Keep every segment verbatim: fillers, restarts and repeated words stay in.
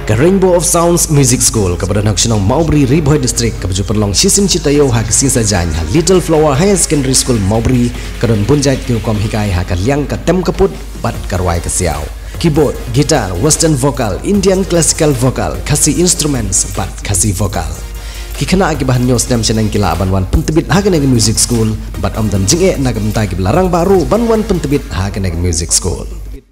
ke Rainbow of Sounds Music School kepada nak senang Maubri Riboy District ke baju perlong Sisim Citayo ha kesing sajan ha Little Flower Higher Secondary School Maubri kedon bunjait ke kom hikai ha kaliang ke tem keput bat karwai ke siau keyboard, gitar, western vocal, Indian classical vocal, kasih instruments bat kasih vocal kikena akibat nyos dem senang kila banwan pentebit ha kena music school bat om dan jinge nak bentai ke larang baru banwan pentebit ha kena music school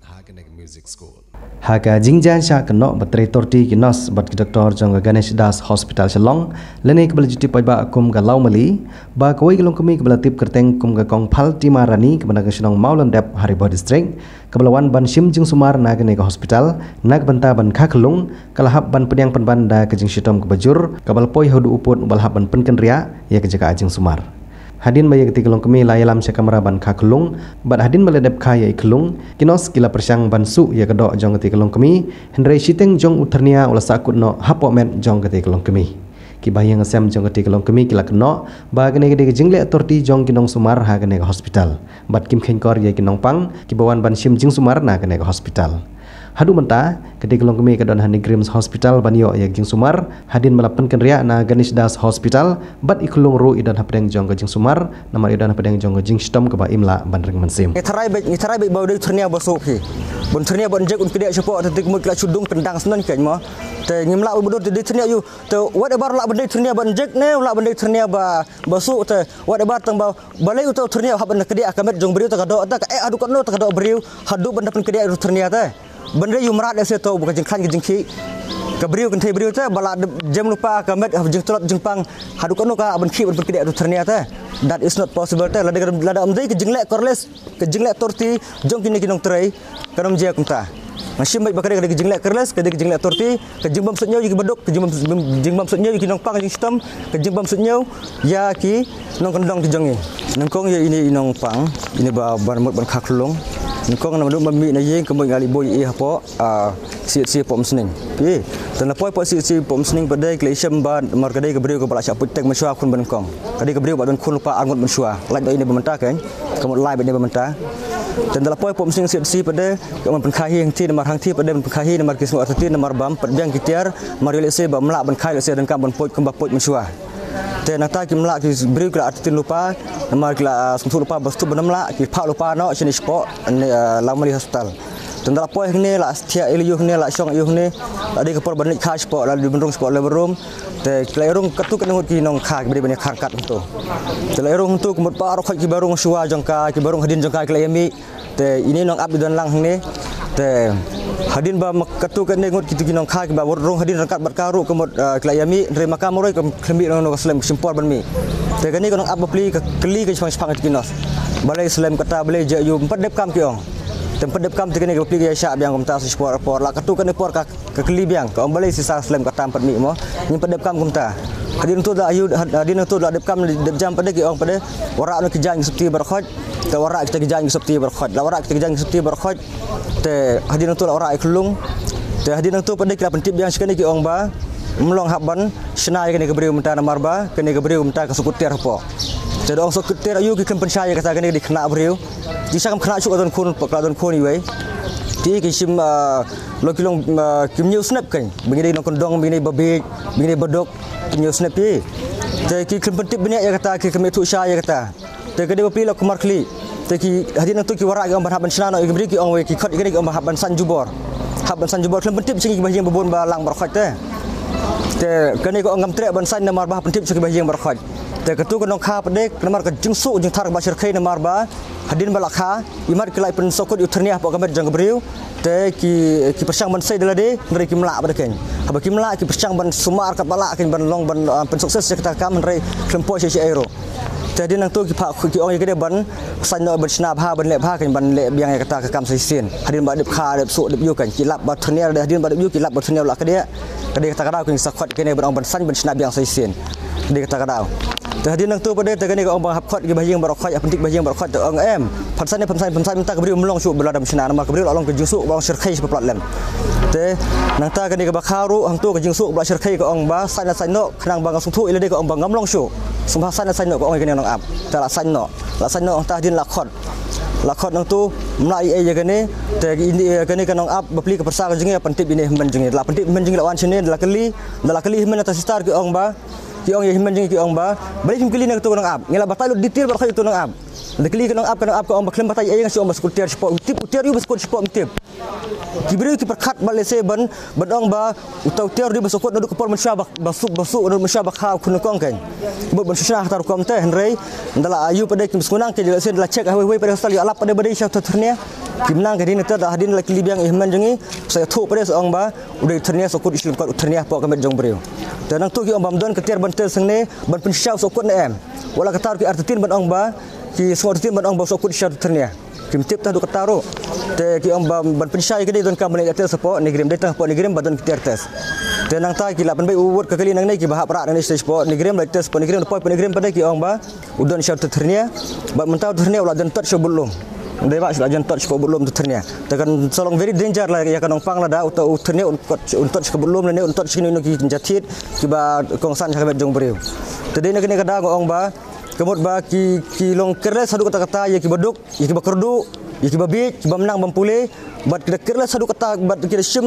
music school Haka jingjan sya keno bateri torti kinos bat doktor jong Ganesh Das Hospital Shalong lene kebal juti paiba kum ga laumali ba koi gelong kemi kebal tip kerteng kum ga kong phal timarani kebana kesenong Maulan Dep Haribo District kebalawan ban sim jing sumar na kene ga hospital nak banta ban khaklung kalahap ban pediang penban da kejing sitom ke bajur kebal poi hodu uput balhap ban penken ria ya kejaga ajing sumar Hadin baya ketika long kemi layalam se kamera ban khaklung bat hadin meledep khaya iklung kinos kila persyang ban su ya kedok jong ketika long kemi hendrai siteng jong uternia ulah sakut no hapo men jong ketika long kemi ki bayang sem jong ketika long kemi kila keno ba kene gede jingle torti jong kinong sumar ha kene ke hospital bat kim khenkor ya kinong pang ki bawan ban sim jing sumar na kene ke hospital Hadu menta ketika long kemi kedon Hani Grims Hospital banyo ya jing sumar hadin melapan ria na Ganesh Das Hospital bat iklung ru idan hapdeng jong jing sumar nama idan hapdeng jong jing stom ke ba imla bandring mensim ngeterai baik ngeterai baik bau dari turnia basuk hi bon turnia bon jek un kedia support tetik mut kala cudung tendang senan kan mo te ngimla bodor di turnia yu te what about la bandai turnia bon jek ne la bandai turnia ba basuk te what about tang ba balai uto turnia hab ban kedia akamet jong beriu ta kado ta eh adu kono ta kado beriu hadu ban pen kedia turnia te benda yu merat dia seto bukan jengklan ke jengki ke beriu kan beriu tu bala jam lupa ke met jeng tolot jengpang hadu kono ka ban ki ban kedek ternyata that is not possible te lada lada amdai ke jenglek korles ke jenglek torti jong kini kinong trai kanom je kunta masih baik bakade ke jenglek korles ke jenglek torti ke jengbam sutnyo ki bedok ke jengbam jengbam sutnyo ki kinong pang jing sistem ke jengbam sutnyo ya ki nong kendong ki jongi nongkong ya ini inong pang ini ba ban mut ban khaklung Nukong nama duk mami na yeng kembali ngali boy eh apa si-si pom sning. Pi, dan lapoi po si-si pom sning pada klesem ban mar kadai ke beriu ke bala syak putek mensua kun benkong. Kadai ke beriu badan kun lupa angut mensua. Lai ini bermentah kan. Kemut lai ini bermentah. Dan lapoi pom sning si-si pada kemun penkahi yang ti nomor hang ti pada penkahi nomor kismu arti nomor bam pedang kitiar mar lese ba melak ben kai lese dan kam ben poit kembak poit mensua. Dan nata ki melak ki beriu ke arti lupa Namar kila sungsu lupa bastu benamla ki pak lupa no sini sport lamali hospital. Tendala poy hne la stia ilu hne la syong yu hne ade ke por banit kha sport la di bendung sport level room te kelairung ketu kan ngut ki nong kha beri banyak khangkat tu. Kelairung tu kemut pa rokhat ki barung suwa jongka ki barung hadin jongka kelayami te ini nong up di dan lang hne te hadin ba ketu kan ngut ki nong kha ki ba rong hadin rangkat berkaru kemut kelayami nerima kamoroi kembi nong slam simpor ban mi. Tegani kono apa pli ke keli ke sepang sepang kinos. Balai selain kata balai je yu empat dep kam kiong. Tempat dep kam tegani ke pli ke syak biang kumta sport por la katu kan por ke keli biang. Ka balai sisa selain kata empat mi mo. Ni empat dep kam kumta. Hadin tu da ayu hadin tu da dep kam dep jam pada kiong pada warak no kijang septi berkhot. Te warak kita kijang septi berkhot. La warak kita kijang septi berkhot. Te hadin tu la warak kelung. Te hadin tu pada kila pentip biang sekali kiong ba. Melong habban senai kene ke beriu menta namar ba kene ke beriu menta ke sukutir po jadi orang sukutir ayu ki kempen saya kata kene di kena beriu di sakam kena cuk adon kun pak adon kun iwe ti ki sim lo kilong kim new snap kan begini nong kondong begini babe begini bedok kim new snap pi jadi ki kempen tip benya ya kata ki kemetu saya kata te kene bapi lo kumar kli te ki hadin tu ki warak orang habban senana ki beri ki ong we ki khot kene ki ong habban sanjubor habban sanjubor kempen tip sing ki bahiang bebon ba lang berkhot te te kene ko ngam trek ban san namar ba pentip seki bahiang berkhot te ketu ko nong kha pedek namar ke jingsu jing thar ba sirkhai namar ba hadin bala kha imat kelai pen sokot uternia po gamet jang beriu te ki ki persang ban sai delade ngri ki mlak ba ken haba ki mlak ki persang ban sumar kat bala ken ban long ban pen sukses sekta kam ngri klempo si aero te hadin nang tu ki pak ki ong ye gede ban san no ban snap ha ban le ha ken ban le biang ye kata ka kam sai sin hadin ba dep kha dep su dep yu kan ki lap ba turnia hadin ba dep yu ki lap ba turnia la ke dia Kadai kata kadau kini sakot kini berang ban san ban snap yang saisen. Kadai kata kadau. Tadi nang tu pada tegani ko ong bang hapkhot ki bahiang berkhot ya pentik bahiang berkhot te ong em. Pansan ni pansan pansan minta kebri melong su belada mesna namar kebri along ke jusuk bang sirkhai seplat lem. Te nang ta kani ke bakharu hang tu ke jusuk bla sirkhai ko ong ba san san no khnang bang sung thu ile de ko ong bang ngamlong su. Sumpah san san no ko ong kini nang ap. Ta la san no. La san no ong ta din la khot. lakot nang tu mlai ai ya kene te ini kene kanong ap bapli ke persa jengi pentip ini men jengi la pentip men jengi lawan sini la kali la kali men atas star ki ong ba ki ong ye men jengi ki ong ba bali him kali nang tu kanong ap ngela batai lu detail bar khay tu nang ap la kali kanong ap kanong ap ko ong baklem batai ai ngasih ong baskul tiar sport tip tiar yu baskul sport tip ki beri ki perkat balese ban badong ba utau tiar di basokot nadu ko por men syabak basuk basuk nadu syabak ha kun kong kan bo ban susah tar kom teh henrei ndala ayu pada kim sunang ke jela sen la cek hawi pada hostal alap pada badai syau ternia kim nang ke din ter dah hadin laki libiang ihman jengi saya thuk pada seong ba udai ternia sokot islam kot ternia pok kamet jong breu tenang tu ki om bamdon ke tiar ban ter sengne ban pen syau sokot ne em wala katar ki artin ban ong ba ki sokot tin ban ong ba sokot syau ternia kim tip tah du kataro te ki om ban ban pensyai ke dia don kam boleh atel support negrim dia tah pot negrim badan ki tes te nang ta ki la ban bai uwut ke kali nang nei ki bahap rak nang stage support negrim like tes pot negrim pot negrim pada ki om ba udon syau ternia ba mentau ternia ulah dan touch belum dai ba sila jan touch belum ternia te kan solong very danger lah ya kanong pang la da utau ternia untuk ke belum ne untuk sini no ki jatit ki ba kongsan ka jong breu te dei nak ne kada ong ba kemut ba ki ki long kerles sadu kata-kata ya ki baduk ya ki bakerdu ya ki babit ki menang bampule bat kita kerles sadu kata bat kita sim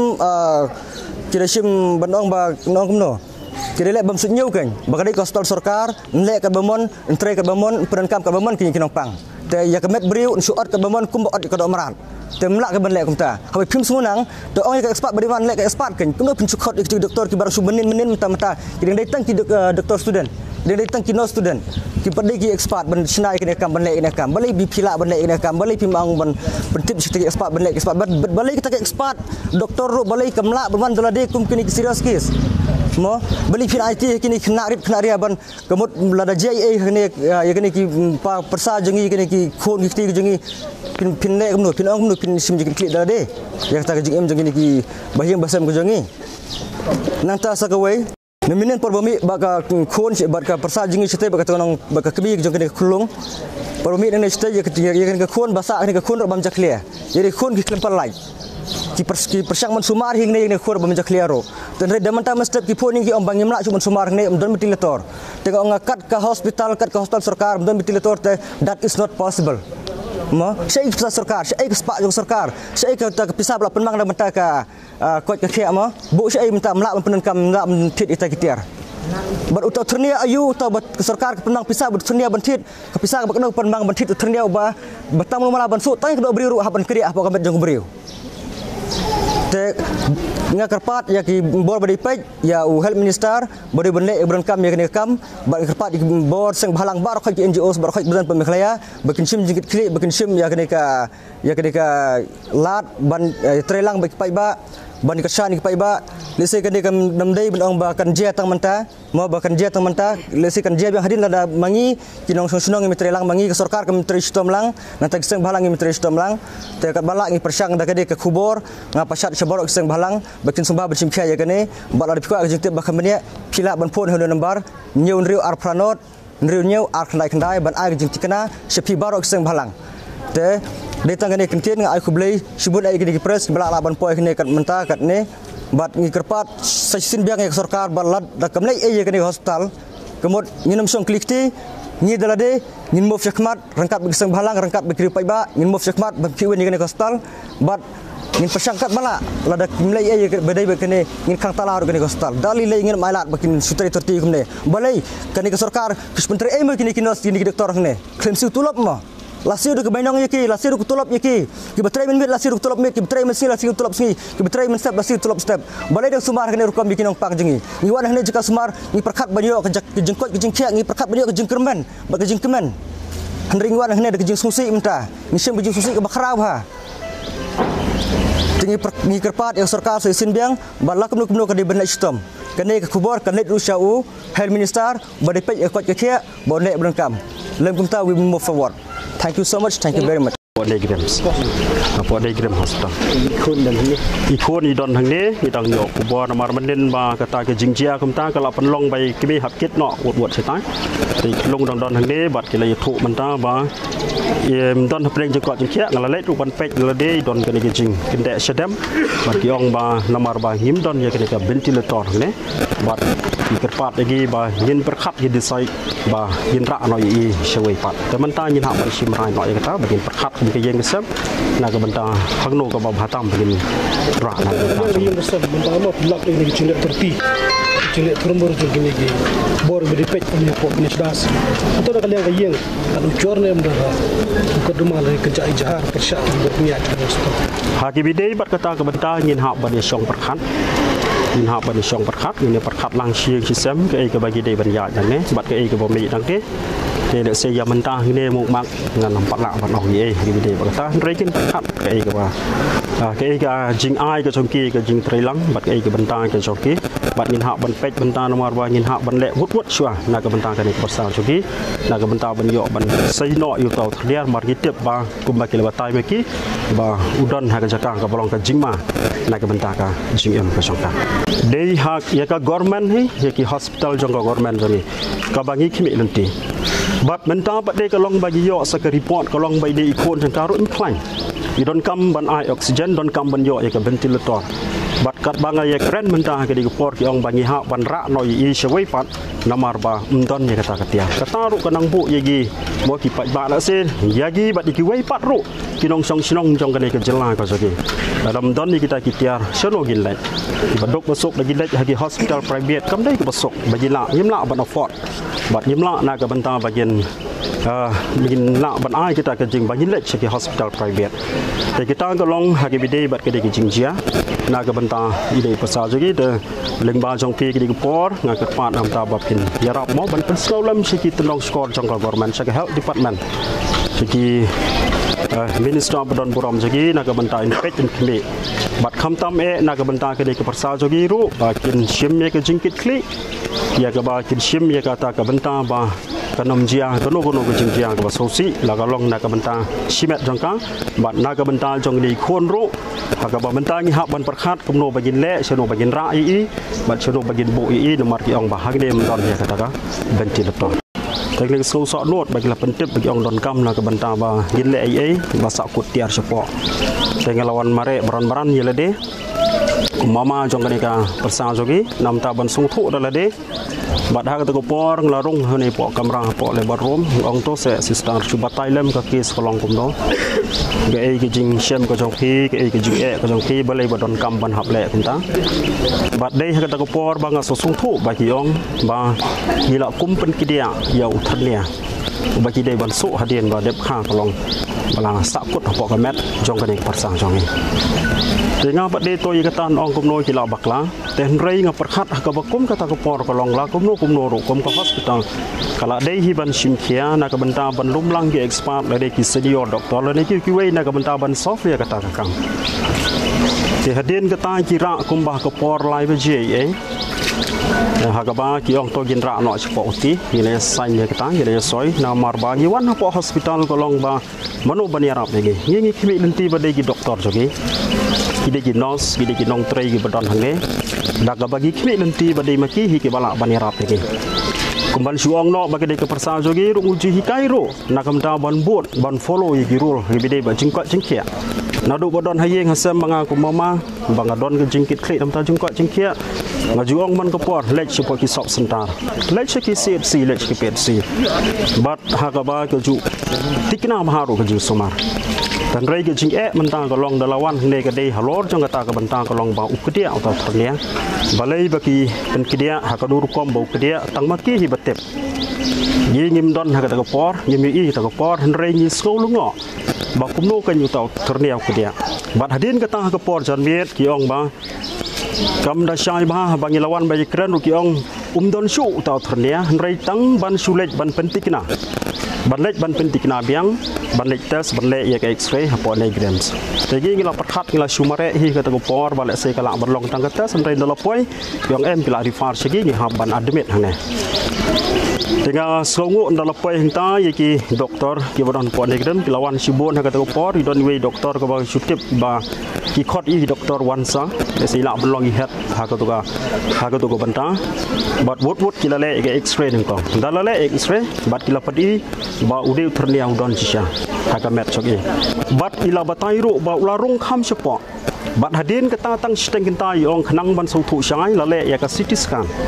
kita sim bandong ba nong kumno kita lek bam sunyau kan bakadai kostal sarkar lek ka bamon entre ka bamon perenkam ka bamon ki kinong pang te ya kemet briu suat ka bamon kum ot ka do marat te mlak ka ban lek kumta habai phim sunang to ong ka expert badiwan lek ka expert kan kumno pinchukot ki doktor ki baru subenin menin mata-mata ki dai tang ki doktor student dia datang ki no student ki padai ki expert ban snai kena kam ban lek kena kam balai bi phila ban lek kena kam balai pimang ban pentip siti expert ban lek expert balai kita ke expert doktor ro balai kamla ban dolade kum kini serious case mo balai pin I T kini kena rit kena ria ban kemut lada J I A kene ya kene ki persa jengi kene ki khon ki jengi pin pin lek kumno pin ong kumno pin sim jengi klik dolade ya kata jengi em jengi ki bahim basam ku jengi nanta sakawai Neminen perbumi baka khon baka persa jingi sete baka tonong baka kebi jong kene khulung perbumi nang sete ya kene khon basa kene khon bam jaklia jadi khon ki klempal lai ki perski persang man sumar hing ne khon bam jaklia ro dan re daman ta step ki phone ki om bang yamla chuman sumar ne om don ventilator te ko ngakat ka hospital kat ka hospital sarkar don ventilator te that is not possible mo sei ka sarkar sei ka spa jong sarkar sei ka ta pisap la penmang da menta ka kot ke khia mo bu sei minta mlak penen kam ngak mentit ita kitiar bat utau ternia ayu utau bat sarkar ke penang pisah bat ternia bentit ke pisah ke bakno penmang bentit ternia ba batam mala ban su tang ke do beri ru haban kri apa kamet jong beriu te ngakarpat ya ki bor badi pej ya u health minister bodi benle ibran kam ya kene kam ba karpat di bor seng balang bar khoi ki N G O bar khoi badan pemikhlaya bakin sim jingit kli bakin sim ya kene ka ya kene ka lat ban trelang ba pai ba ban kasan ki pai ba lese kene kam namdai ban ba kan je tang menta mo ba kan je tang menta lese kan je yang hadin lada mangi kinong sunong mi trelang mangi ke sarkar kam tri stom lang nanti seng balang mi tri stom lang te kat balak ni persang da kene ke kubur ngapasat seborok seng balang bakin sumbah bersim kaya ya kene bala dipikwa ke jengtip bakam ne pila ban phone hono number nyeu riu ar pranot riu nyeu ar khandai khandai ban ai jengtik kana sepi barok seng balang te datang kene kentin ngai kublai sebut ai kene press bala laban poi kene kat menta kat ne bat ngi kerpat sesin biang ke sarkar balad da kamlai ai kene hospital kemut nginum song klikti ngi dalade ngin mof syakmat rangkat begseng balang rangkat bekri pai ba ngin mof syakmat bekri kene hospital bat ngin persangkat bala lada kimlai ai bedai bekene ngin khang talar kene hospital dali lai ngin mailat bakin sutri terti kumne balai kene ke sarkar kismentri ai kene kinos kini doktor kene klaim su tulop ma lasiu ke bainong yaki lasiu ke tulop yaki ki betrai min mit lasiu ke tulop mit ki betrai min si lasiu tulop si ki betrai min step lasiu tulop step balai dak sumar kene rukam bikin ong pang jengi ni wan hne jika sumar ni perkat banyo ke jengkot ke jengkiak ni perkat banyo ke jengkermen ba ke jengkemen henring wan hne dak jeng susi menta ni sem jeng susi ke bakrab ha tinggi ni kerpat yang sarkar so isin biang balak kumno kumno ke di benak stom kene ke kubur kene rusau health minister badai pej ekot ke kia bonek berengkam lem kumta we move forward. Thank you so much. Thank you very much. Diagrams. Apa diagram hospital. Ikon dan ini. Ikon i don hang ni, i dang yok bo na mar manin ba kata ke jingjia kumta kala penlong bai kibi hap kit no wot wot setai. Ti long dong don hang ni bat kila thu menta ba em don preng je kot jingjia ngala let ban pek ngala de don ke ke jing kende sedem bat ki ong ba namar ba him don ya ke ke ventilator ne bat kerpat lagi ba yin perkhat hi desai ba yin ra no i shewai pat te menta yin ha ba sim rai no ya kata ba yin perkhat ke yang kesem nak ke bentang hangno ke bawah hatam begini rak nak bentang yang kesem bentang apa pelak ini cilik terti cilik terumur jadi lagi bor beripet punya pok punya das atau ada kalian yang kalau corne mendara kedua lagi kerja ijahar persyak berniat terus haki bidai berkata ke bentang ingin hak bani syong perkat ingin hak bani syong perkat ini perkat langsung kisem ke ke bagi day banyak dan ne sebab ke ke bumi dangke ke dak saya mentah ini muk mak dengan empat lak empat noh ye haki bidai berkata rekin perkat ke ke ba ke ke jing ai ke chongki ke jing trilang bat ke ke bentang ke chongki bat ingin hak ban pek bentang nomor ba ingin hak ban lek wut wut syah nak ke bentang ke pasal chongki nak ke bentang ban yo ban sai no yu tau thliar mar kitep ba kum ba ke batai meki ba udon hak jakang ke bolong ke jingma nak ke bentang ka jing em ke chongka dei hak ya ka government hi ya ki hospital jong ka government joni ka bangi khimi lenti bat bentang bat dei ka long bagi yo sa ke report ka long bai dei ikon jang karu in klein you don't come ban ai oxygen don't come ban yo ya ka ventilator bat kat banga ya keren mentah ke di report ki ong bangi hak ban ra no yi shewai pat namar ba umdon ya kata katia kata ru kanang bu yagi mo ki pat ba la sen yagi bat di ki wai pat ru kinong song sinong jong kane ke jela ka sogi dalam don ni kita kitiar sono gin lai badok besok lagi lai hagi hospital private kam dai ke besok bagi la yimla ban afford bat yimla na ka banta bagian ah begin la ban ai kita ke jing bagi lai hagi hospital private te kita golong hagi bidai bat ke di jing jia na ka banta ide pasal jogi de lengba jong pi ke di por nga ka pat am ta bapin yarap mo ban pen skolam siki tolong skor jong ka government saki health department siki minister badon buram jogi na ka banta inspect in kli bat kham tam e na ka banta ke di ka pasal jogi ru bakin sim ye ke jingkit kli ya ka ba kin sim ye ka ta ka banta ba kanom jia kono kono ke jing jia ka sosi la ka long na ka banta simet jong ka bat na ka banta jong di khon ru hak ba banta ngi hak ban perkhat kumno bagin le seno bagin ra i bat seno bagin bu i nomor ki ong bahag ne mdon ya kata ka ventilator teknik slow sok not bagi la pentip bagi ong don kam la ka banta ba gin le ai ai ba sak kut tiar sepo dengan lawan mare baran-baran yele de mama jong ka ni ka persang jogi nam ta ban sung thu dala de bat ha ka ko por nglarung hne po kamera po le barom ong to se sister chuba tailem ka kes kolong kum do ga ei ke jing shem ko jong phi ke ei ke jing e ko jong phi balai badon kam ban hap le kum ta bat dei ha ka ko por banga so sung thu ba ki ong ba gila kum pen kidia ya uthan lia ba ki dei ban su hadien ba dep kha kolong bala sakut po ka met jong ka ni persang jong ni dengan pada itu yang kata orang kumno kila bakla, tenrei ngap perkat ka bakum kata ko por kolong la kumno kumno ru kum ka hospital. Kala dei hiban simkia na ka benta ban lumlang ki expert la dei ki senior doktor la ki ki wei na ka benta ban software kata ka kang. Ti hadin kata kira kumbah ka por live je eh. Nah, hagaba ki ong to gin ra no chpo uti ni sain ye kata ye soi na marba ni wan po hospital kolong ba manu bani arab lagi. Ngi ngi kimi lenti ba dei ki doktor jogi. Kita ki nos kita ki nong tray ki badon hange dak bagi kini lenti badai maki hi ki balak bani rap ki kumban suang no bagi de ke persal jogi ru uji hi kairo nakam ta ban bot ban follow yi ki rule hi bidai ba jingkot jingkia nadu badon hayeng hasam manga ku mama banga don ke jingkit klik nam ta jingkot jingkia ngajuang man ke por lek sipo ki sok sentar lek ki C F C lek ki P H C bat hakaba ke ju tikna maharu ke ju sumar dan rei ke jing e mentang kolong dalawan ne ke dei halor jong kata ke bentang kolong ba ukdia atau ternia balai bagi pen kedia hakadur kom ba ukdia tang maki hi batep yi ngim don hakata ke por ngim i ta ke por rei ni skolungo ba kumno kan yu tau ternia ukdia bat hadin kata ke por jan miet ki ong ba kam da syai ba bangi lawan ba kren ki ong umdon shu tau ternia rei tang ban sulet ban pentikna ban lek ban pentikna biang ban lek tes ban lek ya ke x-ray hapo diagrams tegi ngila perhat ngila sumare hi kata ko por balek se kala berlong tang kata sampai dalapoi yang em kila rifar segi ni haban admit hane dengan songo dalapoi henta yaki doktor ki bodon po diagram kilawan sibon kata ko por don way doktor ko ba sutip ba ki khot i doktor wansa se la berlong i het ha ko ka ha ko ko banta bat wot wot kila le ke x-ray ning ko dalale x-ray bat kila padi ba ude ternia udon sisha haka met sogi bat ila batai ru ba ularung kham sepo bat hadin kata tang steng kinta yong khnang ban so thu shangai lale ya ka city scan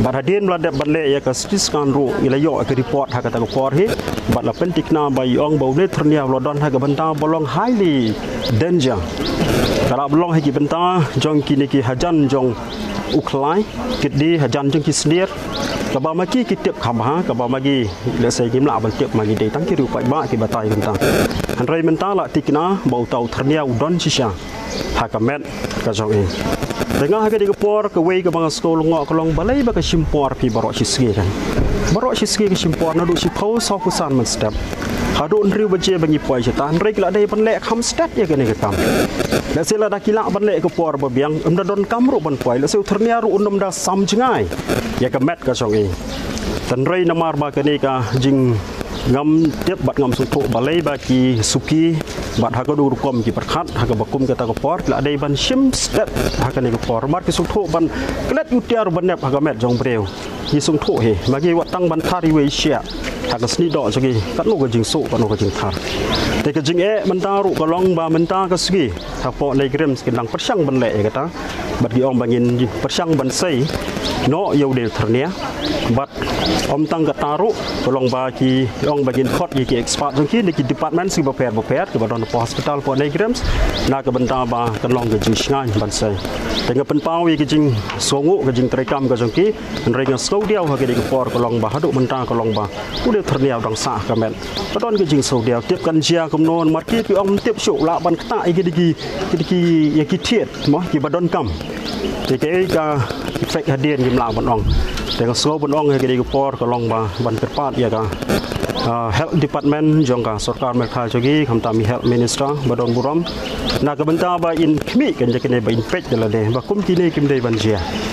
บัดเดียนบัดเดบัดเล่ยกับสติสการรู้อิเลยกับรีพอร์ตหากตะกอร์ฮีบัดละเป็นติกนาใบอ่องเบาเนทรเนียลอดอนหากบันตาบอลองไฮลีเดนจังกระบอลองให้กิบันตาจงกินกิฮัจันจงอุคลายกิดดีฮัจันจงกิสเนียร์กระบามากี้กิเตียบขำฮะกระบามากี้เลเซกิมลาบันเตียบมากี้เดตั้งกิริวไปบ้ากิบัตายกันตังอันไรบันตาละติกนาเบาเตาทรเนียลดอนชิชาหากแมทกระจงเองdengan harga di kepor ke wei ke bang sekolah ngok kelong balai bak simpor pi barok sisgi kan barok sisgi ke simpor na du si pau so kusan man step hadu nriu baje bangi poi cetan rek la dai ban lek kham step ya ke ne ke kam la sila da kila ban lek kepor ba biang um da don kam ru ban poi la seu ternia ru unum da sam jengai ya ke met ka song e tan rei namar ba ke ne ka jing ngam tiap bat ngam sutu balai ba ki suki bat haka du rukom ki perkhat haka bakum kata kepor la dai ban sim step haka ne kepor mar ki sutu ban klet utiar ban nep haka met jong breu ki sung thu he magi wat tang ban thari we sia haka sni do jogi kat lu ko jing su kan lu ko jing thar te ke jing e man ta ru ko long ba man ta ka sgi ta po nei grem skin dang persang ban le kata bat gi om bangin persang ban sei no yo del thernia bat om tang ka taru ko long ba ki ong bagin khot ki ki expert jong ki ni ki department si ba per ba per ke ba don po hospital po nei grem na ka ban ta ba kan long ke jing sngai ban sei te nga pen pau wi ki jing songu ke jing trekam ka jong ki rei nga so diao ha ke di por ko long ba hadu ban ta ko long ba u del thernia dang sa ka men ba don ke jing so diao tiep kan jia kom non mar ki ki om tiep su la ban ta i ki di ki ki ya ki thiet mo ki ba don kam te ke ka fek hadian kim la ban ongแต่ก็สู้บนอ่องให้ดีกับปอร์ก็ลองมาบันเกิดปาดอย่างกัน health department จงกับสกัดเมืองไทยจกี้คำตามมี health minister บดอนบุรมนักบันตาบาอินขมิกันจะกันในบาอินเป็ดกันละเดบาคุ้มกินในกิมได้บันเจีย